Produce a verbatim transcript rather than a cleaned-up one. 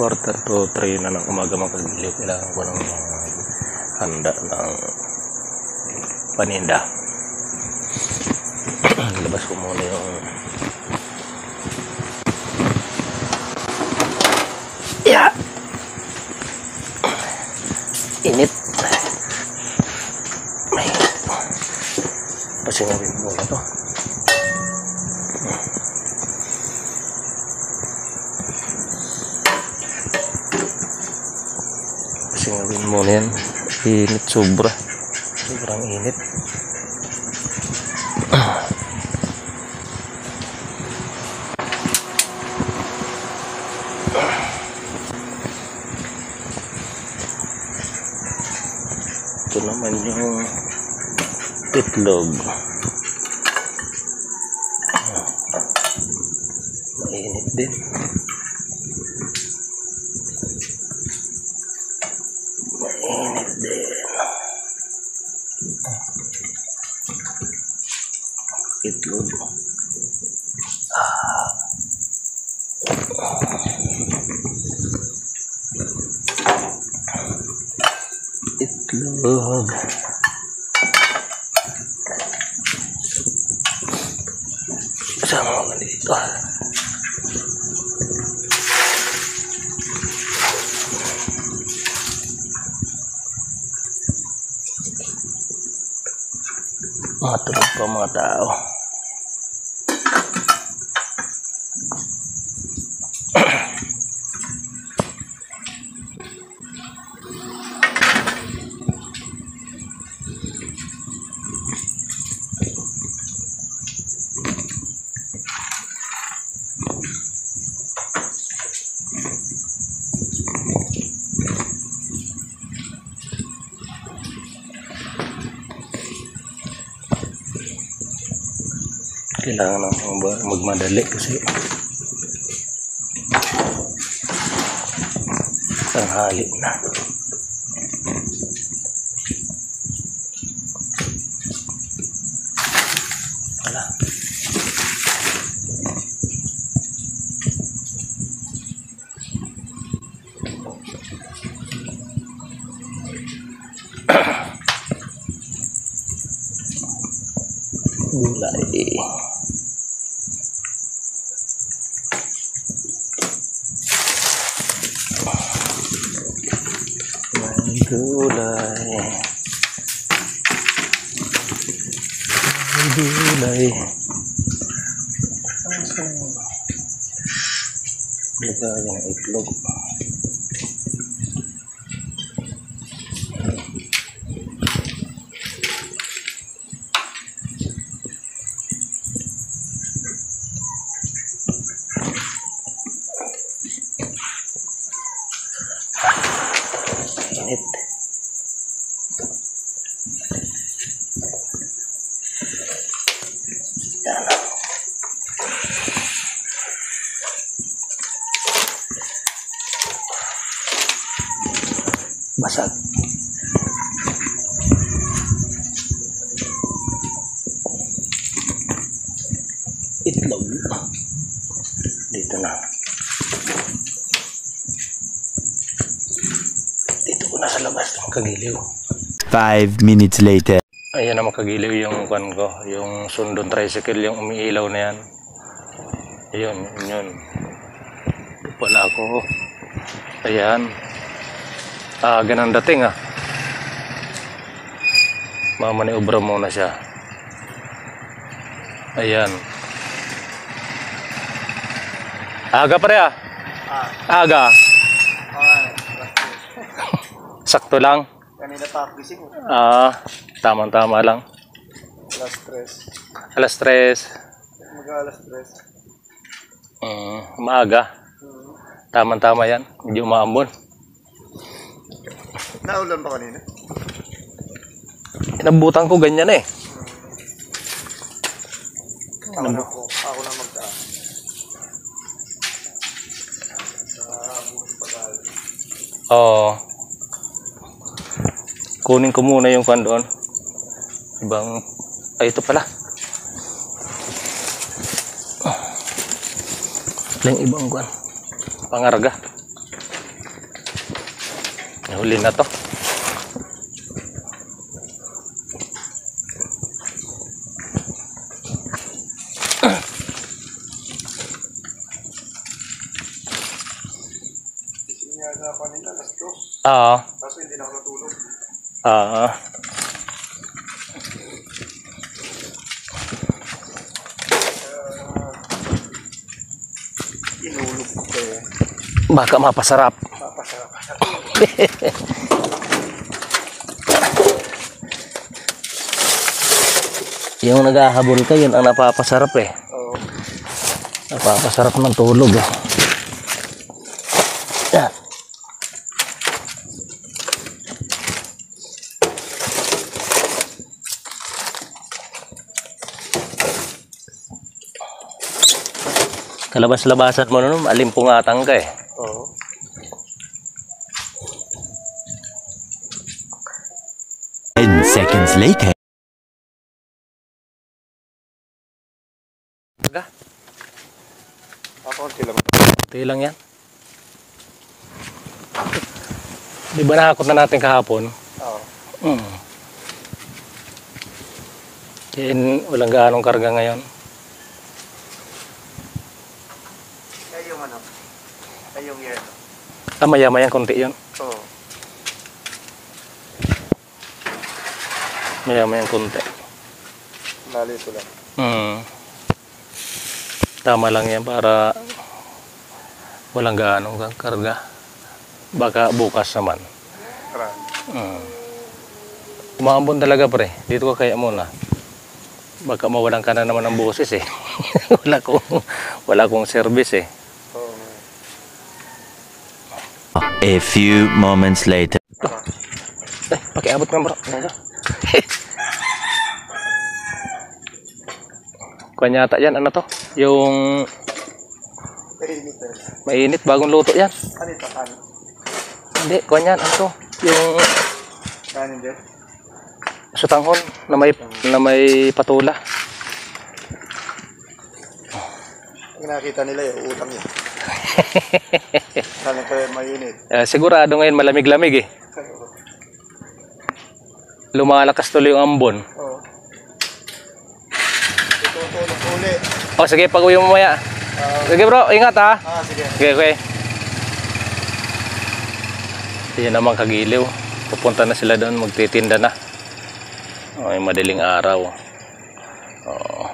quarter to three na ng umaga mga kagiliw. Kailangan ko ng uh, handa ng paninda. Labas ko muna yung yeah. Init. May pasingawin muna to. Pasingawin muna yan. Init sobra. Sobrang init. Ito naman yung itlog. Mainit din. Mainit din. Itlog. Ah. Itlog. Sama mo dito. Matulog pa mga tao. Kailangan ng magmadali kasi tanghali na. Wala. Gulay. Gulay. Gulay. Lagay ng itlog. Init. Yan. Basag. Itlog. Dito na. Dito ko na sa labas ng kagiliw. Five minutes later. Ayan na makagiliw yung kwan ko, yung sundon tricycle, yung umiilaw na yan. Ayun, yun yun. Ito pala ako. Ayan. Ah, ganang dating ah. Mamaniobra muna siya. Ayan. Aga pa rin ah. Aga. Sakto lang. Kanina pa ako gising. Ah, tama-tama lang. Alas tres. Alas tres. Mag-alas tres. Mm, maaga. Hmm. Tama-tama yan. Hindi umaambon. Naulan pa kanina? Inabutan ko ganyan eh. Ako na ako. Ako na magdaan. Oo. Kunin ko muna yung kan doon. Ibang, ay ito pala. Lang ibang kan. Pangarga. Huli na to. Sinyaga ako kanina, alas dos. Oo. Kaso hindi na ako natulog. Oo. Inulog ko pa eh. Baka mapasarap. Papasarap. Yung naghahabol ka, yun ang napapasarap eh. Oo. Napapasarap ng tulog eh. Yan. Kalabas-labasan mo nun, alimpungatan ka eh. Oo. Ten seconds later. Baga, Ako, konti lang. ito lang yan. Di ba nakakot na natin kahapon? Oo. Hmm. Yan, walang gaanong karga ngayon. Ay, yung ano? Ay, yung yelo. Ah, maya-maya konti yun. Oo. Maya-maya konti. Nalito lang. Hmm. Tama lang yan para walang gaanong karga. Baka bukas naman. Marami. Hmm. Umaambon talaga pre. Dito ka kaya muna. Baka mawalan ka na naman ng boses eh. wala kong wala kong service eh. Oo. A few moments later. Eh, pakiabot ka bro. Kuha yata yan, ano to? Yung Kainit eh. mainit, bagong luto yan. Ano ito? Kanin? Hindi, kuha yan, ano to? Yung Kanin din? sutanghon na may, na may patula. Ang nakita nila yung utang niya. Sana kaya mainit. Eh, sigurado ngayon malamig-lamig eh. Lumalakas tuloy yung ambon. Oo. Ito tulog uli. O sige, pag-uwi mo maya. Ah, Sige bro, ingat ha. ah, sige. Okay, okay. Yan naman kagiliw. Pupunta na sila doon, magtitinda na. Ay, madaling araw. Oo.